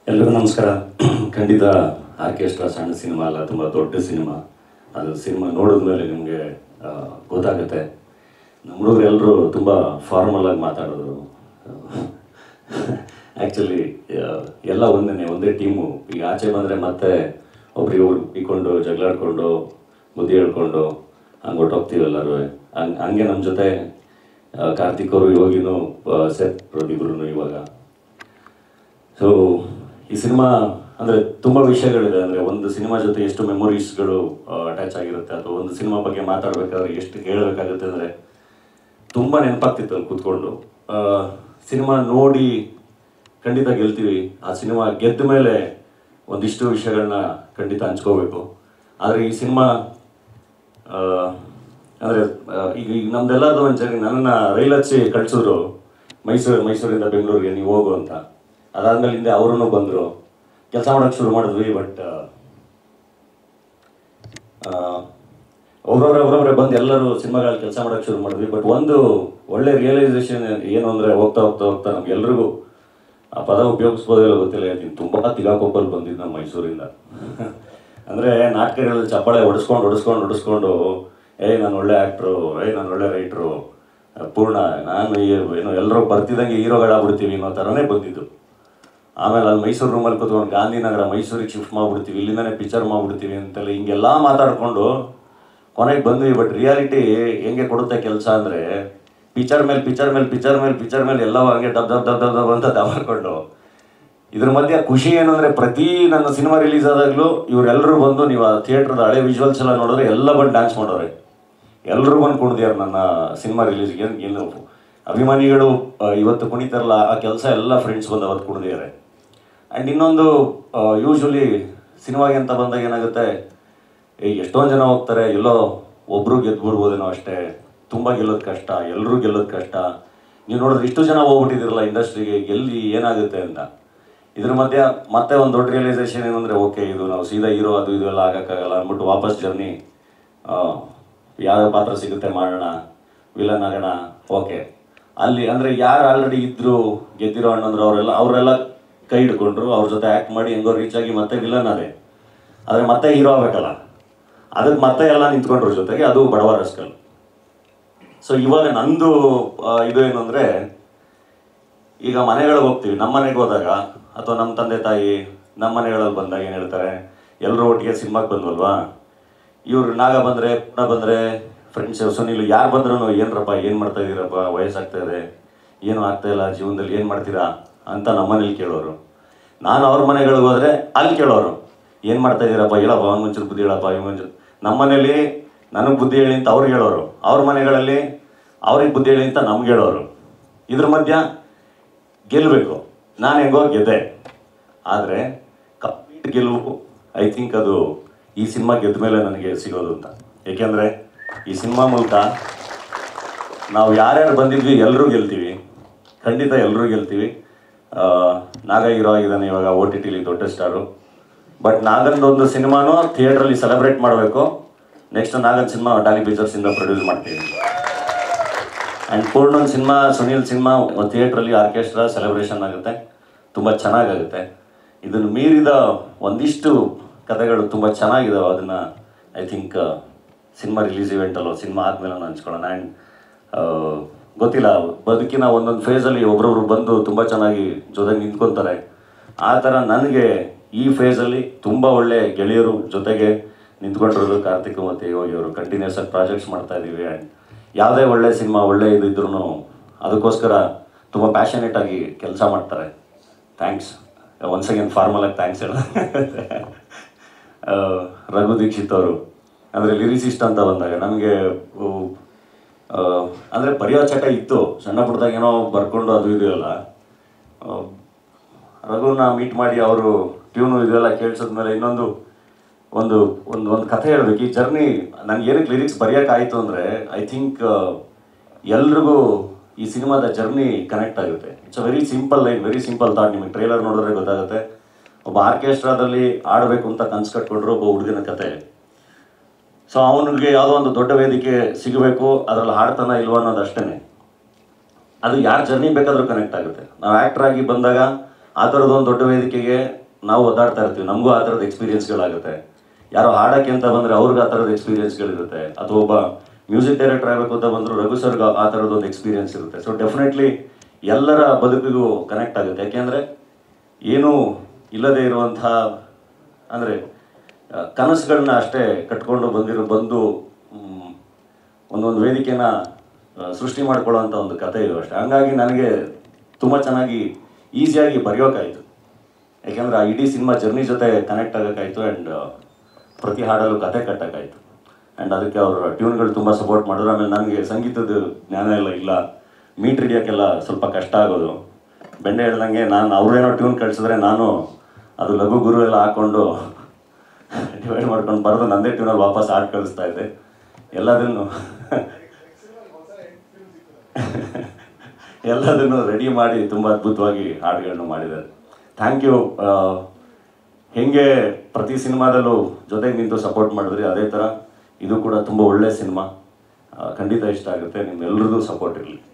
ಎಲ್ರಿಗೂ ನಮಸ್ಕಾರ. ಖಂಡಿತ ಆರ್ಕೆಸ್ಟ್ರಾ ಸಣ್ಣ ಸಿನಿಮಾ ಅಲ್ಲ, ತುಂಬ ದೊಡ್ಡ ಸಿನಿಮಾ. ಅದು ಸಿನಿಮಾ ನೋಡಿದ್ಮೇಲೆ ನಿಮಗೆ ಗೊತ್ತಾಗುತ್ತೆ. ನಮ್ಮ ಹುಡುಗರು ಎಲ್ಲರೂ ತುಂಬ ಫಾರ್ಮಲ್ ಆಗಿ ಮಾತಾಡೋದು. ಆ್ಯಕ್ಚುಲಿ ಎಲ್ಲ ಒಂದೇ ಟೀಮು. ಈಗ ಆಚೆ ಬಂದರೆ ಮತ್ತೆ ಒಬ್ರಿಗೊಬ್ರು ಇಕ್ಕೊಂಡು ಜಗಳಾಡ್ಕೊಂಡು ಬುದ್ಧಿ ಹೇಳ್ಕೊಂಡು ಹಂಗೆ ಹೊಟ್ಟೋಗ್ತೀವಿ ಎಲ್ಲರೂ. ಹಂಗೆ ನಮ್ಮ ಜೊತೆ ಕಾರ್ತಿಕ್ ಅವರು ಇವಾಗಿನೂ ಸೆಟ್ ಇಬ್ರು ಇವಾಗ. ಸೊ ಈ ಸಿನಿಮಾ ಅಂದರೆ ತುಂಬ ವಿಷಯಗಳಿದೆ. ಅಂದರೆ ಒಂದು ಸಿನಿಮಾ ಜೊತೆ ಎಷ್ಟು ಮೆಮೊರೀಸ್ಗಳು ಅಟ್ಯಾಚ್ ಆಗಿರುತ್ತೆ, ಅಥವಾ ಒಂದು ಸಿನಿಮಾ ಬಗ್ಗೆ ಮಾತಾಡಬೇಕಾದ್ರೆ ಎಷ್ಟು ಹೇಳಬೇಕಾಗುತ್ತೆ ಅಂದರೆ ತುಂಬ ನೆನಪಾಗ್ತಿತ್ತು ಅಲ್ಲಿ ಕೂತ್ಕೊಂಡು. ಸಿನಿಮಾ ನೋಡಿ ಖಂಡಿತ ಗೆಲ್ತೀವಿ. ಆ ಸಿನಿಮಾ ಗೆದ್ದ ಮೇಲೆ ಒಂದಿಷ್ಟು ವಿಷಯಗಳನ್ನ ಖಂಡಿತ ಹಂಚ್ಕೋಬೇಕು. ಆದರೆ ಈ ಸಿನಿಮಾ ಅಂದರೆ ಈಗ ನಮ್ದೆಲ್ಲರದು ಒಂದು ಜರ್ನಿ. ನನ್ನನ್ನು ರೈಲ್ ಹಚ್ಚಿ ಕಳಿಸಿದ್ರು ಮೈಸೂರಿಂದ ಬೆಂಗಳೂರಿಗೆ, ನೀವು ಹೋಗು ಅಂತ. ಅದಾದಮೇಲೆ ಹಿಂದೆ ಅವರೂ ಬಂದರು, ಕೆಲಸ ಮಾಡೋಕ್ಕೆ ಶುರು ಮಾಡಿದ್ವಿ. ಬಟ್ ಒಬ್ಬರೊಬ್ಬರೇ ಬಂದು ಎಲ್ಲರೂ ಸಿನಿಮಾಗಳಲ್ಲಿ ಕೆಲಸ ಮಾಡೋಕ್ಕೆ ಶುರು ಮಾಡಿದ್ವಿ. ಬಟ್ ಒಂದು ಒಳ್ಳೆ ರಿಯಲೈಸೇಷನ್ ಏನು ಅಂದರೆ ಹೋಗ್ತಾ ನಮಗೆಲ್ರಿಗೂ ಆ ಪದ ಉಪಯೋಗಿಸ್ಬೋದಿಲ್ಲ ಗೊತ್ತಿಲ್ಲ. ಹೇಳ್ತೀನಿ, ತುಂಬ ತಿಗಾಕೊಪ್ಪಲ್ಲಿ ಬಂದಿದ್ದು ನಮ್ಮ ಮೈಸೂರಿಂದ. ಅಂದರೆ ನಾಟಕಗಳಲ್ಲಿ ಚಪ್ಪಾಳೆ ಹೊಡಿಸ್ಕೊಂಡು ನಾನು ಒಳ್ಳೆ ಆ್ಯಕ್ಟ್ರು, ನಾನು ಒಳ್ಳೆ ರೈಟ್ರು, ಪೂರ್ಣ ನಾನು ಏನು ಎಲ್ಲರೂ ಬರ್ತಿದ್ದಂಗೆ ಹೀರೋಗಳಾಗ್ಬಿಡ್ತೀವಿ ಅನ್ನೋ ಥರನೇ ಬಂದಿದ್ದು. ಆಮೇಲೆ ಅಲ್ಲಿ ಮೈಸೂರು ರೂಮಲ್ಲಿ ಕೂತ್ಕೊಂಡು ಗಾಂಧಿನಗರ ಮೈಸೂರಿಗೆ ಶಿಫ್ಟ್ ಮಾಡಿಬಿಡ್ತೀವಿ, ಇಲ್ಲಿಂದನೇ ಪಿಕ್ಚರ್ ಮಾಡಿಬಿಡ್ತೀವಿ ಅಂತೆಲ್ಲ ಹಿಂಗೆಲ್ಲ ಮಾತಾಡಿಕೊಂಡು ಕೊನೆಗೆ ಬಂದ್ವಿ. ಬಟ್ ರಿಯಾಲಿಟಿ ಹೆಂಗೆ ಕೊಡುತ್ತೆ ಕೆಲಸ ಅಂದರೆ ಪಿಕ್ಚರ್ ಮೇಲೆ ಎಲ್ಲವೂ ಹಂಗೆ ಡಬ್ ಅಂತ ದಬಾಕೊಂಡು. ಇದ್ರ ಮಧ್ಯೆ ಖುಷಿ ಏನಂದರೆ ಪ್ರತಿ ನನ್ನ ಸಿನಿಮಾ ರಿಲೀಸ್ ಆದಾಗಲೂ ಇವರೆಲ್ಲರೂ ಬಂದು, ನೀವು ಆ ಥಿಯೇಟ್ರದ ಹಳೆ ವಿಜುವಲ್ಸ್ ಎಲ್ಲ ನೋಡಿದ್ರೆ ಎಲ್ಲ ಬಂದು ಡ್ಯಾನ್ಸ್ ಮಾಡೋರೆ. ಎಲ್ಲರೂ ಬಂದು ಕುಣಿದ್ಯಾರು ನನ್ನ ಸಿನಿಮಾ ರಿಲೀಸ್ಗೆ. ಏನು ಅಭಿಮಾನಿಗಳು ಇವತ್ತು ಕುಣಿತಾರಲ್ಲ, ಆ ಕೆಲಸ ಎಲ್ಲ ಫ್ರೆಂಡ್ಸ್ ಬಂದು ಅವತ್ತು ಕುಣಿದಿದ್ದಾರೆ. ಆ್ಯಂಡ್ ಇನ್ನೊಂದು, ಯೂಶ್ವಲಿ ಸಿನಿಮಾಗೆ ಅಂತ ಬಂದಾಗ ಏನಾಗುತ್ತೆ, ಎಷ್ಟೊಂದು ಜನ ಹೋಗ್ತಾರೆ, ಎಲ್ಲೋ ಒಬ್ಬರು ಗೆದ್ಬಿಡ್ಬೋದೇನೋ ಅಷ್ಟೇ. ತುಂಬ ಗೆಲ್ಲೋದು ಕಷ್ಟ, ಎಲ್ಲರೂ ಗೆಲ್ಲೋದು ಕಷ್ಟ. ನೀವು ನೋಡಿದ್ರೆ ಇಷ್ಟು ಜನ ಹೋಗ್ಬಿಟ್ಟಿದ್ದೀರಲ್ಲ ಇಂಡಸ್ಟ್ರಿಗೆ, ಗೆಲ್ಲಿ ಏನಾಗುತ್ತೆ ಅಂತ. ಇದ್ರ ಮಧ್ಯೆ ಮತ್ತೆ ಒಂದು ದೊಡ್ಡ ರಿಯಲೈಸೇಷನ್ ಏನಂದರೆ, ಓಕೆ ಇದು ನಾವು ಸೀದಾ ಹೀರೋ ಅದು ಇದು ಎಲ್ಲ ಆಗೋಕ್ಕಾಗಲ್ಲ ಅಂದ್ಬಿಟ್ಟು ವಾಪಸ್ ಜರ್ನಿ. ಯಾವ್ಯಾವ ಪಾತ್ರ ಸಿಗುತ್ತೆ ಮಾಡೋಣ, ವಿಲನ್ ಆಗೋಣ. ಓಕೆ, ಅಲ್ಲಿ ಅಂದರೆ ಯಾರು ಆಲ್ರೆಡಿ ಇದ್ದರು ಗೆದ್ದಿರೋ ಅಣ್ಣಂದ್ರು ಅವರೆಲ್ಲ ಕೈ ಹಿಡ್ಕೊಂಡ್ರು, ಅವ್ರ ಜೊತೆ ಆ್ಯಕ್ಟ್ ಮಾಡಿ ಹೆಂಗೋ ರೀಚ್ ಆಗಿ ಮತ್ತೆ ವಿಲನ್ ಅದೇ. ಆದರೆ ಮತ್ತೆ ಹೀರೋ ಆಗಬೇಕಲ್ಲ, ಅದಕ್ಕೆ ಮತ್ತೆ ಎಲ್ಲ ನಿಂತ್ಕೊಂಡ್ರ ಜೊತೆಗೆ, ಅದು ಬಡವ ರಸ್ಕಲ್. ಸೊ ಇವಾಗ ನಂದು ಇದು ಏನು ಅಂದರೆ, ಈಗ ಮನೆಗಳಿಗೆ ಹೋಗ್ತೀವಿ, ನಮ್ಮ ಮನೆಗೆ ಹೋದಾಗ ಅಥವಾ ನಮ್ಮ ತಂದೆ ತಾಯಿ ನಮ್ಮ ಮನೆಗಳಲ್ಲಿ ಬಂದಾಗ ಏನು ಹೇಳ್ತಾರೆ, ಎಲ್ಲರೂ ಒಟ್ಟಿಗೆ ಸಿನಿಮಾಗೆ ಬಂದ್ವಲ್ವಾ, ಇವ್ರು ನಾಗ ಬಂದರೆ ಪುನಃ ಬಂದರೆ ಫ್ರೆಂಡ್ಸ್ ಸುನೀಲ್ ಯಾರು ಬಂದ್ರೂ ಏನರಪ್ಪ ಏನು ಮಾಡ್ತಾಯಿದ್ದೀರಪ್ಪ, ವಯಸ್ಸಾಗ್ತಾಯಿದೆ, ಏನೂ ಆಗ್ತಾಯಿಲ್ಲ ಜೀವನದಲ್ಲಿ, ಏನು ಮಾಡ್ತೀರಾ ಅಂತ ನಮ್ಮನೇಲಿ ಕೇಳೋರು. ನಾನು ಅವ್ರ ಮನೆಗಳಿಗೆ ಹೋದರೆ ಅಲ್ಲಿ ಕೇಳೋರು, ಏನು ಮಾಡ್ತಾಯಿದ್ದೀರಪ್ಪ, ಹೇಳಪ್ಪ ಮುಂಚೂರು ಬುದ್ಧಿ ಹೇಳಪ್ಪ ಮುಂಚೂರು. ನಮ್ಮ ಮನೇಲಿ ನನಗೆ ಬುದ್ಧಿ ಹೇಳಿ ಅಂತ ಅವ್ರಿಗೆ ಹೇಳೋರು, ಅವ್ರ ಮನೆಗಳಲ್ಲಿ ಅವ್ರಿಗೆ ಬುದ್ಧಿ ಹೇಳಿ ಅಂತ ನಮ್ಗೆ ಹೇಳೋರು. ಇದ್ರ ಮಧ್ಯ ಗೆಲ್ಲಬೇಕು. ನಾನು ಹೆಂಗೋ ಗೆದ್ದೆ, ಆದರೆ ಕಂಪ್ಲೀಟ್ ಗೆಲುವು ಐ ಥಿಂಕ್ ಅದು ಈ ಸಿನಿಮಾ ಗೆದ್ದ ಮೇಲೆ ನನಗೆ ಸಿಗೋದು ಅಂತ. ಏಕೆಂದರೆ ಈ ಸಿನಿಮಾ ಮೂಲಕ ನಾವು ಯಾರ್ಯಾರು ಬಂದಿದ್ವಿ ಎಲ್ಲರೂ ಗೆಲ್ತೀವಿ, ಖಂಡಿತ ಎಲ್ಲರೂ ಗೆಲ್ತೀವಿ. ನಾಗ ಹೀರೋ ಆಗಿದ್ದಾನೆ ಇವಾಗ OTTಲಿ ದೊಡ್ಡ ಸ್ಟಾರು. ಬಟ್ ನಾಗಂದೊಂದು ಸಿನಿಮಾನೂ ಥಿಯೇಟ್ರಲ್ಲಿ ಸೆಲೆಬ್ರೇಟ್ ಮಾಡಬೇಕು. ನೆಕ್ಸ್ಟ್ ನಾಗನ್ ಸಿನಿಮಾ ಡಾಲಿ ಪಿಕ್ಚರ್ಸಿಂದ ಪ್ರೊಡ್ಯೂಸ್ ಮಾಡ್ತೀವಿ. ಆ್ಯಂಡ್ ಪೂರ್ಣನ್ ಸಿನಿಮಾ, ಸುನೀಲ್ ಸಿನಿಮಾ ಥಿಯೇಟ್ರಲ್ಲಿ ಆರ್ಕೆಸ್ಟ್ರಾ ಸೆಲೆಬ್ರೇಷನ್ ಆಗುತ್ತೆ, ತುಂಬ ಚೆನ್ನಾಗಾಗುತ್ತೆ. ಇದನ್ನು ಮೀರಿದ ಒಂದಿಷ್ಟು ಕಥೆಗಳು ತುಂಬ ಚೆನ್ನಾಗಿದ್ದಾವೆ. ಅದನ್ನು ಐ ಥಿಂಕ್ ಸಿನಿಮಾ ರಿಲೀಸ್ ಇವೆಂಟಲ್ಲೋ ಸಿನಿಮಾ ಆದಮೇಲೆ ಹಂಚ್ಕೊಳ್ಳೋಣ. ಆ್ಯಂಡ್ ಗೊತ್ತಿಲ್ಲ, ಬದುಕಿನ ಒಂದೊಂದು ಫೇಸಲ್ಲಿ ಒಬ್ರೊಬ್ರು ಬಂದು ತುಂಬ ಚೆನ್ನಾಗಿ ಜೊತೆಗೆ ನಿಂತ್ಕೊತಾರೆ. ಆ ಥರ ನನಗೆ ಈ ಫೇಸಲ್ಲಿ ತುಂಬ ಒಳ್ಳೆ ಗೆಳೆಯರು ಜೊತೆಗೆ ನಿಂತ್ಕೊಂಡಿರೋದು ಕಾರ್ತಿಕ್ ಮತ್ತು ಯೋಗಿ ಅವರು. ಕಂಟಿನ್ಯೂಸ್ ಆಗಿ ಪ್ರಾಜೆಕ್ಟ್ಸ್ ಮಾಡ್ತಾಯಿದ್ದೀವಿ. ಆ್ಯಂಡ್ ಯಾವುದೇ ಒಳ್ಳೆ ಸಿನಿಮಾ ಒಳ್ಳೆ ಇದ್ರೂ ಅದಕ್ಕೋಸ್ಕರ ತುಂಬ ಪ್ಯಾಷನೇಟಾಗಿ ಕೆಲಸ ಮಾಡ್ತಾರೆ. ಥ್ಯಾಂಕ್ಸ್ ಒನ್ಸ್ ಅಗೇನ್, ಫಾರ್ಮಲಾಗಿ ಥ್ಯಾಂಕ್ಸ್ ಹೇಳ. ರಘು ದೀಕ್ಷಿತ್ ಅವರು ಅಂದರೆ ಲಿರಿಸಿಸ್ಟ್ ಅಂತ ಬಂದಾಗ ನಮಗೆ ಅಂದರೆ ಬರೆಯೋ ಚಟ ಇತ್ತು, ಸಣ್ಣ ಪುಟ್ಟದಾಗ ಏನೋ ಬರ್ಕೊಂಡು ಅದು ಇದು ಎಲ್ಲ. ರಘುನ ಮೀಟ್ ಮಾಡಿ ಅವರು ಟ್ಯೂನು ಇದೆಲ್ಲ ಕೇಳಿಸಿದ್ಮೇಲೆ ಇನ್ನೊಂದು ಒಂದು ಒಂದು ಒಂದು ಕಥೆ ಹೇಳ್ಬೇಕು. ಈ ಜರ್ನಿ ನನಗೆ ಏನಕ್ಕೆ ಲಿರಿಕ್ಸ್ ಬರೆಯೋಕ್ಕಾಯಿತು ಅಂದರೆ, ಐ ಥಿಂಕ್ ಎಲ್ರಿಗೂ ಈ ಸಿನಿಮಾದ ಜರ್ನಿ ಕನೆಕ್ಟ್ ಆಗುತ್ತೆ. It's a very simple line, very simple thought. ನಿಮಗೆ ಟ್ರೈಲರ್ ನೋಡಿದ್ರೆ ಗೊತ್ತಾಗುತ್ತೆ. ಒಬ್ಬ ಆರ್ಕೆಸ್ಟ್ರಾದಲ್ಲಿ ಆಡಬೇಕು ಅಂತ ಕನಸು ಕಟ್ಕೊಂಡ್ರು ಒಬ್ಬ ಹುಡುಗನ ಕತೆ. ಸೊ ಅವನಿಗೆ ಯಾವುದೋ ಒಂದು ದೊಡ್ಡ ವೇದಿಕೆ ಸಿಗಬೇಕು, ಅದರಲ್ಲಿ ಹಾಡ್ತಾನ ಇಲ್ವೋ ಅನ್ನೋದು ಅಷ್ಟೇ. ಅದು ಯಾರ ಜರ್ನಿ ಬೇಕಾದರೂ ಕನೆಕ್ಟ್ ಆಗುತ್ತೆ. ನಾವು ಆ್ಯಕ್ಟ್ರಾಗಿ ಬಂದಾಗ ಆ ಥರದೊಂದು ದೊಡ್ಡ ವೇದಿಕೆಗೆ ನಾವು ಒದ್ದಾಡ್ತಾ ಇರ್ತೀವಿ, ನಮಗೂ ಆ ಥರದ ಎಕ್ಸ್ಪೀರಿಯನ್ಸ್ಗಳಾಗುತ್ತೆ. ಯಾರೋ ಹಾಡೋಕ್ಕೆ ಅಂತ ಬಂದರೆ ಅವ್ರಿಗೆ ಆ ಥರದ ಎಕ್ಸ್ಪೀರಿಯನ್ಸ್ಗಳಿರುತ್ತೆ, ಅಥವಾ ಒಬ್ಬ ಮ್ಯೂಸಿಕ್ ಡೈರೆಕ್ಟರ್ ಆಗಬೇಕು ಅಂತ ಬಂದರೂ ರಘು ಸರ್ಗೆ ಆ ಥರದೊಂದು ಎಕ್ಸ್ಪೀರಿಯನ್ಸ್ ಇರುತ್ತೆ. ಸೊ ಡೆಫಿನೆಟ್ಲಿ ಎಲ್ಲರ ಬದುಕಿಗೂ ಕನೆಕ್ಟ್ ಆಗುತ್ತೆ. ಯಾಕೆಂದರೆ ಏನೂ ಇಲ್ಲದೆ ಇರುವಂಥ, ಅಂದರೆ ಕನಸುಗಳನ್ನ ಅಷ್ಟೇ ಕಟ್ಕೊಂಡು ಬಂದು ಒಂದೊಂದು ವೇದಿಕೆನ ಸೃಷ್ಟಿ ಮಾಡ್ಕೊಳ್ಳೋವಂಥ ಒಂದು ಕಥೆ ಇದು ಅಷ್ಟೇ. ಹಂಗಾಗಿ ನನಗೆ ತುಂಬ ಚೆನ್ನಾಗಿ ಈಸಿಯಾಗಿ ಬರೆಯೋಕ್ಕಾಯಿತು. ಯಾಕೆಂದರೆ ಆ ಇಡೀ ಸಿನಿಮಾ ಜರ್ನಿ ಜೊತೆ ಕನೆಕ್ಟ್ ಆಗೋಕ್ಕಾಯಿತು. ಆ್ಯಂಡ್ ಪ್ರತಿ ಹಾಡಲ್ಲೂ ಕತೆ ಕಟ್ಟೋಕ್ಕಾಯಿತು. ಆ್ಯಂಡ್ ಅದಕ್ಕೆ ಅವರ ಟ್ಯೂನ್ಗಳು ತುಂಬ ಸಪೋರ್ಟ್ ಮಾಡಿದ್ರು. ಆಮೇಲೆ ನನಗೆ ಸಂಗೀತದ ಜ್ಞಾನ ಇಲ್ಲ, ಮೀಟ್ ಹಿಡಿಯೋಕ್ಕೆಲ್ಲ ಸ್ವಲ್ಪ ಕಷ್ಟ ಆಗೋದು. ಬೆಂಡೆ ಹೇಳ್ದಂಗೆ ನಾನು ಅವ್ರೇನೋ ಟ್ಯೂನ್ ಕಳಿಸಿದ್ರೆ ನಾನು ಅದು ಲಘು ಗುರು ಎಲ್ಲ ಹಾಕ್ಕೊಂಡು ಡಿವೈಡ್ ಮಾಡ್ಕೊಂಡು ಬರೆದು ನನ್ನದೇ ಟ್ಯೂನಲ್ಲಿ ವಾಪಸ್ ಹಾಡು ಕಳಿಸ್ತಾ ಇದ್ದೆ. ಎಲ್ಲದನ್ನು ರೆಡಿ ಮಾಡಿ ತುಂಬ ಅದ್ಭುತವಾಗಿ ಹಾಡುಗಳನ್ನು ಮಾಡಿದ್ದಾರೆ. Thank you. ಹೇಗೆ ಪ್ರತಿ ಸಿನಿಮಾದಲ್ಲೂ ಜೊತೆಗೆ ನಿಂತು ಸಪೋರ್ಟ್ ಮಾಡಿದ್ರಿ, ಅದೇ ಥರ ಇದು ಕೂಡ ತುಂಬ ಒಳ್ಳೆಯ ಸಿನಿಮಾ. ಖಂಡಿತ ಇಷ್ಟ ಆಗುತ್ತೆ. ನಿಮ್ಮೆಲ್ಲರದ್ದು ಸಪೋರ್ಟ್ ಇರಲಿ.